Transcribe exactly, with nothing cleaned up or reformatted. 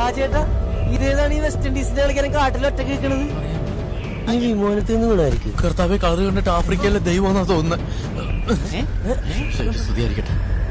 രാജേട്ടാ ഇതേതാണ് ഈ വെസ്റ്റ് ഇൻഡീസിന്റെ കളിക്കാരൻ കാട്ടിൽ ഒറ്റ കേൾക്കണത്? ഈ വിമാനത്തിൽ നിന്ന് വീണായിരിക്കും. കർത്താവെ കളറ് കണ്ടിട്ട് ആഫ്രിക്കയിലെ ദൈവം എന്നാ തോന്നുന്നത്. സ്തുതിയായിരിക്കട്ടെ.